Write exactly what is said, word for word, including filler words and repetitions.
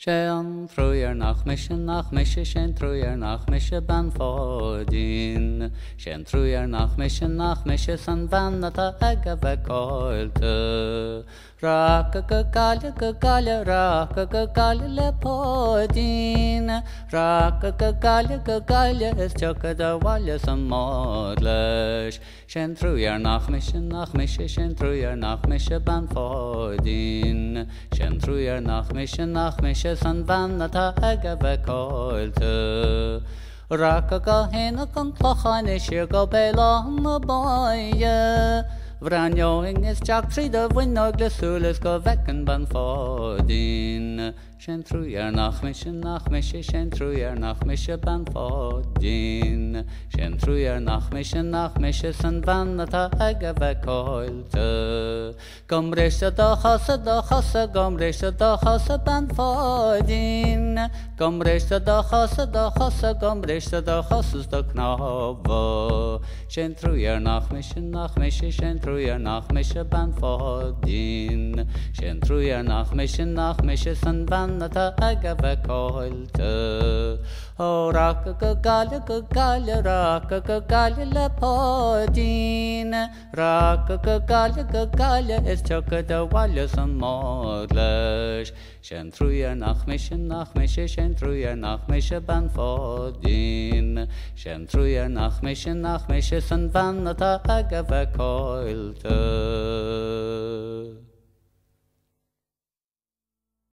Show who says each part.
Speaker 1: Shen throyer nach mische nach mische shen throyer nach mische ban fodin shen throyer nach mische nach mische san vanata agave koilte raka kakale kakale raka kakale le podin raka kakale kakale es chokada walya samodlesh shen throyer nach mische nach mische shen throyer nach mische ban fodin shen throyer nach mische nach mische san vanata agave koilte raka kahena kan klachane shirgo bela mabaye Vranjoing is jack tree the window glasulis go vecken ban fodin Shen throyer nach mische nach mische shen throyer nach mische ban fodin Shen throyer nach mische nach mische san vanata agave koilte Gom resha da chasa da chasa gom resha da chasa ban fodin Gom resha da chasa da chasa gom resha da chasas da knavo Shen throyer nach mische nach mische shen throyer nach mische ban fodin Shen throyer nach mische nach mische san vanata agave koilte O raka kakale kakale raka kakale le podin Raka kakale kakale es chokada walya samodlesh Shen throyer nach mische nach mische shen throyer nach mische ban fodin Shen throyer nach mische nach mische san vanata agave koilte